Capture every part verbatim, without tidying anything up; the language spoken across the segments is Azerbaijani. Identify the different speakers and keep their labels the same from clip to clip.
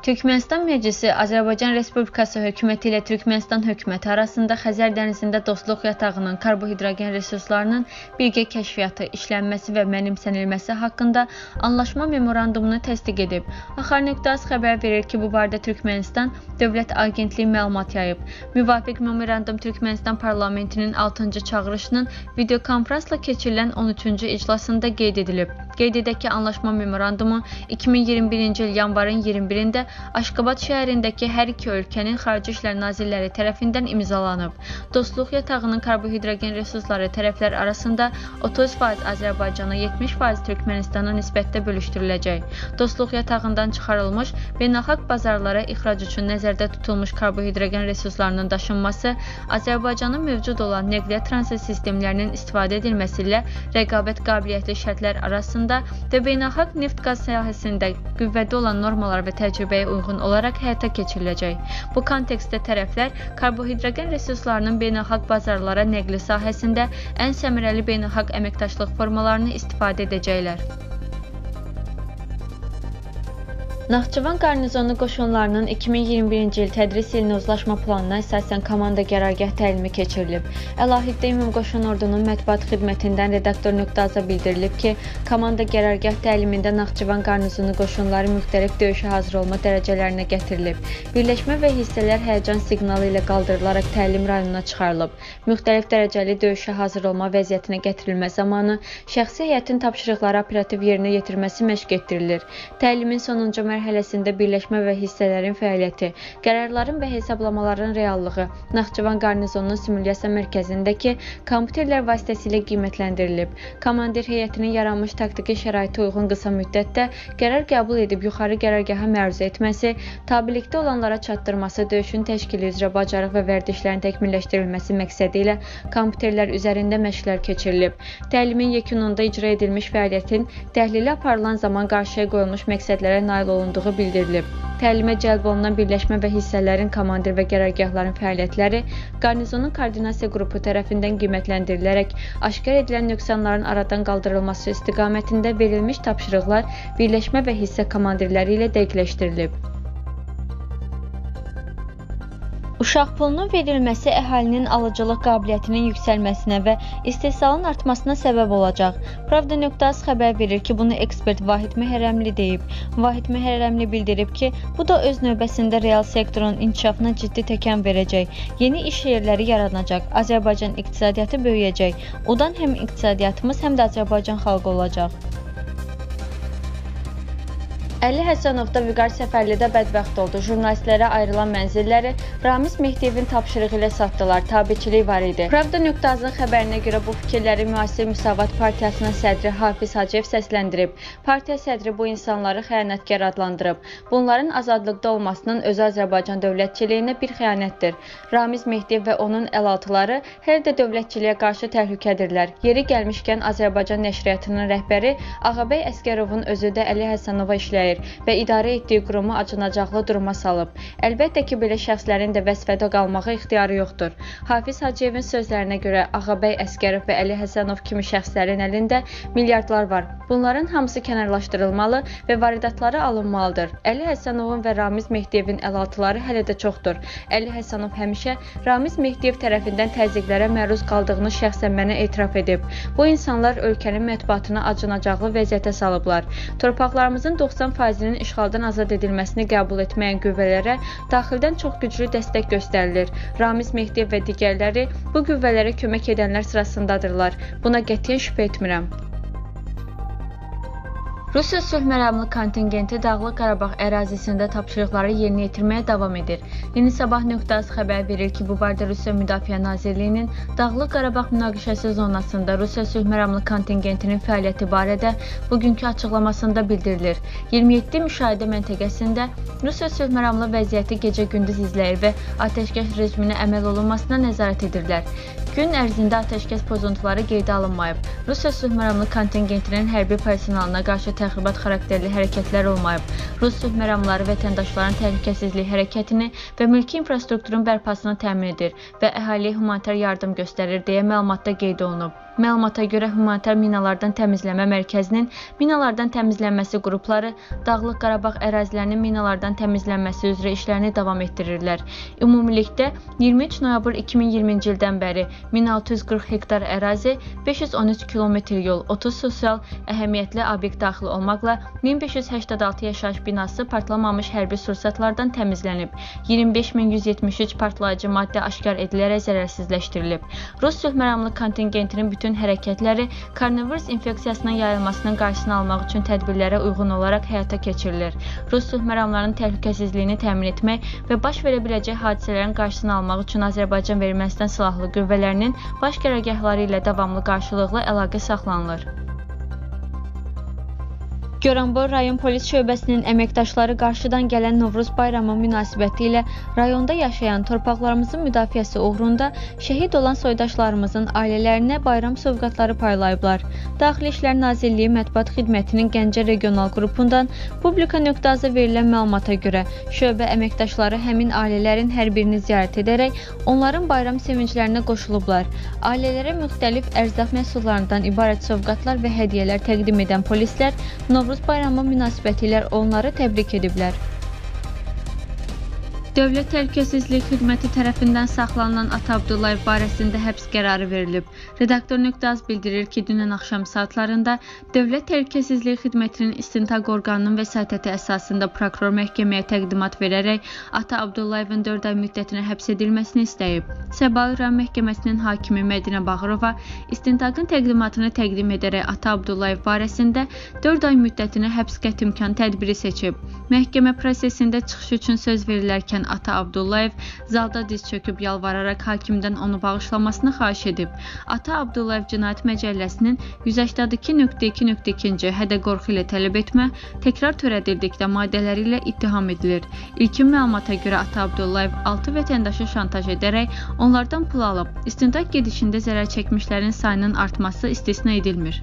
Speaker 1: Türkmenistan Məclisi Azərbaycan Respublikası hökuməti ilə Türkmenistan hökuməti arasında Xəzər dənizində dostluq yatağının karbohidrogen resurslarının birgə kəşfiyyatı, işlənməsi və mənimsənilməsi haqqında anlaşma memorandumunu təsdiq edib. Axar.az xəbər verir ki, bu barədə Türkmenistan Dövlət Agentliyi məlumat yayıb. Müvafiq memorandum Türkmenistan parlamentinin altıncı çağırışının videokonferansla keçirilən on üçüncü iclasında qeyd edilib. Qeyd edək ki, anlaşma memorandumu iki min iyirmi birinci il yanvarın iyirmi birində Aşqabad şəhərindəki hər iki ölkənin Xarici İşlər Nazirləri tərəfindən imzalanıb. Dostluq yatağının karbohidrogen resursları tərəflər arasında otuz faiz Azərbaycana, yetmiş faiz Türkmenistana nisbətdə bölüşdürüləcək. Dostluq yatağından çıxarılmış beynəlxalq bazarlara ixrac üçün nəzərdə tutulmuş karbohidrogen resurslarının daşınması Azərbaycanın mövcud olan nəqliyyat transit sistemlərinin istifadə edilməsi ilə rəqabət qabiliyyətli şərtlər arasında və beynəlxalq neft-qaz sahəsində qüvvədə olan normalar və təcrübəyə uyğun olaraq həyata keçiriləcək. Bu kontekstdə tərəflər karbohidrogen resurslarının beynəlxalq bazarlara nəqli sahəsində ən səmərəli beynəlxalq əməkdaşlıq formalarını istifadə edəcəklər. Naxçıvan qarnizonu qoşunlarının iki min iyirmi birinci il tədris ilinin uzlaşma planına əsasən komanda qərargah təlimi keçirilib. Əlahiddə Ümumqoşun Ordunun mətbuat xidmətindən redaktor.aza bildirilib ki, komanda qərargah təlimində Naxçıvan qarnizonu qoşunları müxtəlif döyüşə hazır olma dərəcələrinə gətirilib. Birləşmə və hissələr həyəcan siqnalı ilə qaldırılaraq təlim rayonuna çıxarılıb. Müxtəlif dərəcəli döyüşə hazır olma vəziyyətinə gətirilmə zamanı şəxsi heyətin tapşırıqları operativ yerinə yetirməsi məşq etdirilir. Təlimin sonuncu mərhələsində birləşmə və hissələrin fəaliyyəti, qərarların və hesablamaların reallığı Naxçıvan qarnizonunun simulyasiya mərkəzindəki kompüterlər vasitəsilə qiymətləndirilib. Komandir heyətinin yaranmış taktiki şəraitə uyğun qısa müddətdə qərar qəbul edib yuxarı qərargaha məruzə etməsi, tabilikdə olanlara çatdırması, döyüşün təşkili üzrə bacarıq və vərdişlərin təkmilləşdirilməsi məqsədi ilə kompüterlər üzərində məşqlər keçirilib. Təlimin yekununda icra edilmiş fəaliyyətin təhlili aparılan zaman qarşıya qoyulmuş məqsədlərə nail olunduğu bildirilib. Təlimə cəlb olunan birləşmə və hissələrin komandir və qərargahların fəaliyyətləri qarnizonun koordinasiya qrupu tərəfindən qiymətləndirilərək aşkar edilən nöqsanların aradan qaldırılması istiqamətində verilmiş tapşırıqlar birləşmə və hissə komandirləri ilə dəqiqləşdirilib. Uşaq pulunun verilməsi əhalinin alıcılıq qabiliyyətinin yüksəlməsinə və istehsalın artmasına səbəb olacaq. Pravda.az xəbər verir ki, bunu ekspert Vahid Məhərrəmli deyib. Vahid Məhərrəmli bildirib ki, bu da öz növbəsində real sektorun inkişafına ciddi təkan verəcək. Yeni iş yerləri yaranacaq. Azərbaycan iqtisadiyyatı böyüyəcək. Odan həm iqtisadiyyatımız, həm də Azərbaycan xalqı olacaq. Əli Həsənovda Vüqar Səfərlidə bədbəxt oldu. Jurnalistlərə ayrılan mənzilləri Ramiz Mehdiyevin tapşırığı ilə satdılar. Tabiçilik var idi. Pravda.azın xəbərinə görə bu fikirləri Müasir Müsavat Partiyasının sədri Hafiz Hacıyev səsləndirib. Partiya sədri bu insanları xəyanətkar adlandırıb. Bunların azadlıqda olmasının özü Azərbaycan dövlətçiliyinə bir xəyanətdir. Ramiz Mehdiyev və onun əlaltıları hər də dövlətçiliyə qarşı təhlükədirlər. Yeri gəlmişkən Azərbaycan nəşriyyatının rəhbəri Ağabey Əskərovun özü də Əli Həsənova işləyir və idarə etdiyi qurumu acınacaqlı duruma salıb. Əlbəttə ki, belə şəxslərin də vəzifədə qalmağa ixtiyarı yoxdur. Hafiz Hacıyevin sözlərinə görə Ağabey Əskərov və Əli Həsənov kimi şəxslərin əlində milyardlar var. Bunların hamısı kənarlaşdırılmalı və varidatları alınmalıdır. Əli Həsənovun və Ramiz Mehdiyevin əlaltıları hələ də çoxdur. Əli Həsənov həmişə Ramiz Mehdiyev tərəfindən təzyiqlərə məruz qaldığını şəxsən mənə etiraf edib. Bu insanlar ölkənin mətbuatını acınacaqlı vəziyyətə salıblar. Torpaqlarımızın doxsan faizinin işğaldan azad edilməsini qəbul etməyən qüvvələrə daxildən çox güclü dəstək göstərilir. Ramiz Mehdiyev və digərləri bu qüvvələrə kömək edənlər sırasındadırlar. Buna qətiyyən şübhə etmirəm. Rusiya sülh məramlı kontingenti Dağlıq Qarabağ ərazisində tapşırıqları yerinə yetirməyə davam edir. Yeni Sabah.az xəbər verir ki, bu barədə Rusiya Müdafiə Nazirliyinin Dağlıq Qarabağ münaqişəsi zonasında Rusiya sülh məramlı kontingentinin fəaliyyəti barədə bugünkü açıqlamasında bildirilir. iyirmi yeddi müşahidə məntəqəsində Rusiya sülh məramlı vəziyyəti gecə-gündüz izləyir və atəşkəs rejiminə əməl olunmasına nəzarət edirlər. Gün ərzində atəşkəs pozuntuları qeydə alınmayıb. Rusiya sülh məramlı kontingentinin hərbi personalına qarşı təxribat xarakterli hərəkətlər olmayıb. Rus sülh məramları vətəndaşların təhlükəsizlik hərəkətini və mülki infrastrukturun bərpasını təmin edir və əhaliyə humanitar yardım göstərir deyə məlumatda qeyd olunub. Məlumata görə humanitar minalardan təmizləmə mərkəzinin minalardan təmizlənməsi qrupları Dağlıq Qarabağ ərazilərinin minalardan təmizlənməsi üzrə işlərini davam etdirirlər. Ümumilikdə iyirmi üç noyabr iki min iyirminci ildən bəri min altı yüz qırx hektar ərazi, beş yüz on üç kilometr yol, otuz sosial əhəmiyyətli obyekt daxil olmaqla min beş yüz səksən altı yaşayış binası partlamamış hərbi sursatlardan təmizlənib. iyirmi beş min yüz yetmiş üç partlayıcı maddə aşkar edilərək zərərsizləşdirilib. Rus sülhməramlı kontingentinin bütün hərəkətləri koronavirus infeksiyasının yayılmasının qarşısını almaq üçün tədbirlərə uyğun olaraq həyata keçirilir. Rus sülhməramlarının təhlükəsizliyini təmin etmək və baş verə biləcək hadisələrin qarşısını almaq üçün Azərbaycan və Ermənistan silahlı qüvvələrinin baş qərargahları ilə davamlı qarşılıqlı əlaqə saxlanılır. Goranboy rayon polis şöbəsinin əməkdaşları qarşıdan gələn Novruz bayramı münasibəti ilə rayonda yaşayan torpaqlarımızın müdafiəsi uğrunda şəhid olan soydaşlarımızın ailələrinə bayram sovqatları paylayıblar. Daxili İşlər Nazirliyi Mətbuat Xidmətinin Gəncə regional qrupundan Publika.az-a verilən məlumata görə şöbə əməkdaşları həmin ailələrin hər birini ziyarət edərək onların bayram sevinclərinə qoşulublar. Ailələrə müxtəlif ərzaq məhsullarından ibarət sovqatlar və hədiyyələr təqdim edən polislər Novruz bayramı münasibətilə onları təbrik ediblər. Dövlət Təhlükəsizlik Xidməti tərəfindən saxlanılan Ata Abdullayev barəsində həbs qərarı verilib. Redaktor.az bildirir ki, dünən axşam saatlarında Dövlət Təhlükəsizlik Xidmətinin istintaq orqanının vəsatəti əsasında prokuror məhkəməyə təqdimat verərək Ata Abdullayevin dörd ay müddətinə həbs edilməsini istəyib. Səbail rayon məhkəməsinin hakimi Mədinə Bağırova istintaqın təqdimatını təqdim edərək Ata Abdullayev barəsində dörd ay müddətinə həbs qətimkan tədbiri seçib. Məhkəmə prosesində çıxış üçün söz verilərkən Ata Abdullayev zalda diz çöküb yalvararaq hakimdən onu bağışlamasını xahiş edib. Ata Abdullayev Cinayət Məcəlləsinin yüz səksən iki nöqtə iki nöqtə iki hədə qorxu ilə tələb etmə, təkrar törədildikdə maddələri ilə ittiham edilir. İlkin məlumata görə Ata Abdullayev altı vətəndaşı şantaj edərək onlardan pul alıb. İstintaq gedişində zərər çəkmişlərin sayının artması istisna edilmir.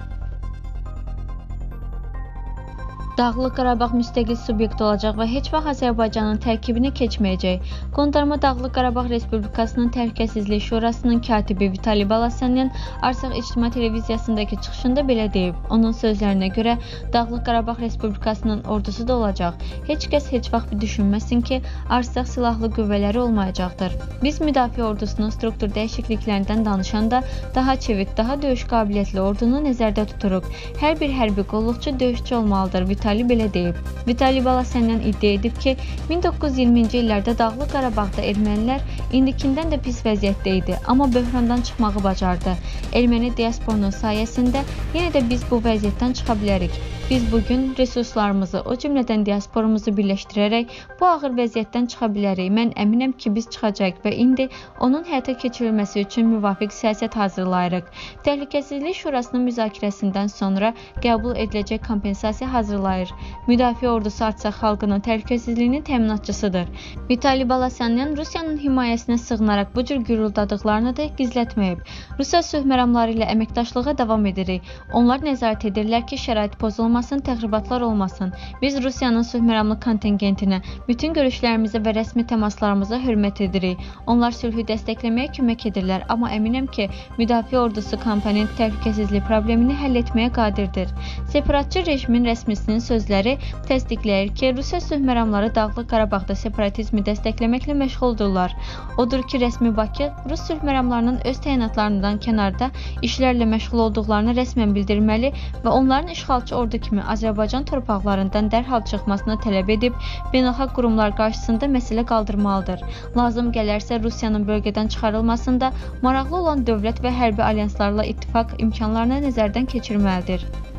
Speaker 1: Dağlıq Qarabağ müstəqil subyekt olacaq və heç vaxt Azərbaycanın tərkibinə keçməyəcək. Qondarma Dağlıq Qarabağ Respublikasının Təhlükəsizlik Şurasının katibi Vitali Balasyanyan Arsaq İctimai Televiziyasındakı çıxışında belə deyib. Onun sözlərinə görə Dağlıq Qarabağ Respublikasının ordusu da olacaq. Heç kəs heç vaxt düşünməsin ki, Arsaq silahlı qüvvələri olmayacaqdır. Biz müdafiə ordusunun struktur dəyişikliklərindən danışanda daha çevik, daha döyüş qabiliyyətli ordunu nəzərdə tuturuq. Hər bir hərbi qulluqçu döyüşçü olmalıdır. Vitali belə deyib. Vitali Balasyanyan iddia edib ki, min doqquz yüz iyirminci illərdə Dağlıq Qarabağda ermənilər indikindən də pis vəziyyətdə idi, amma böhrandan çıxmağı bacardı. Erməni diasporunun sayəsində yenə də biz bu vəziyyətdən çıxa bilərik. Biz bugün resurslarımızı, o cümlədən diasporumuzu birləşdirərək bu ağır vəziyyətdən çıxa bilərik. Mən əminəm ki, biz çıxacaq və indi onun həyata keçirilməsi üçün müvafiq siyasət hazırlayırıq. Təhlükəsizlik Şurasının müzakirəsindən sonra qəbul ediləcək kompensasiya hazırlayır. Müdafiə ordusu Artsaq xalqının təhlükəsizliyinin təminatçısıdır. Vitali Balasyanyan Rusiyanın himayəsinə sığınaraq bu cür gürüldadıqlarını da gizlətməyib. Rusiya sülhməramları ilə əməkdaşlığa davam edirik. Onlar nəzarət edirlər ki, şərait pozulmasın, təxribatlar olmasın. Biz Rusiyanın sülhməramlı kontingentinə, bütün görüşlərimizə və rəsmi təmaslarımıza hörmət edirik. Onlar sülhü dəstəkləməyə kömək edirlər, amma əminəm ki, müdafiə ordusu komponent təhlükəsizlik problemini həll etməyə qadirdir. Separatçı rejimin rəsmisinin sözləri təsdiqləyir ki, Rusiya sülhməramları Dağlıq Qarabağda separatizmi dəstəkləməklə məşğuldurlar. Odur ki, rəsmi Bakı Rus sülhməramlarının öz təyinatlarından kənarda işlərlə məşğul olduqlarını rəsmən bildirməli və onların işğalçı ordu kimi Azərbaycan torpaqlarından dərhal çıxmasını tələb edib, beynəlxalq qurumlar qarşısında məsələ qaldırmalıdır. Lazım gələrsə Rusiyanın bölgədən çıxarılmasında maraqlı olan dövlət və hərbi alyanslarla ittifaq imkanlarını nəzərdən keçirməlidir.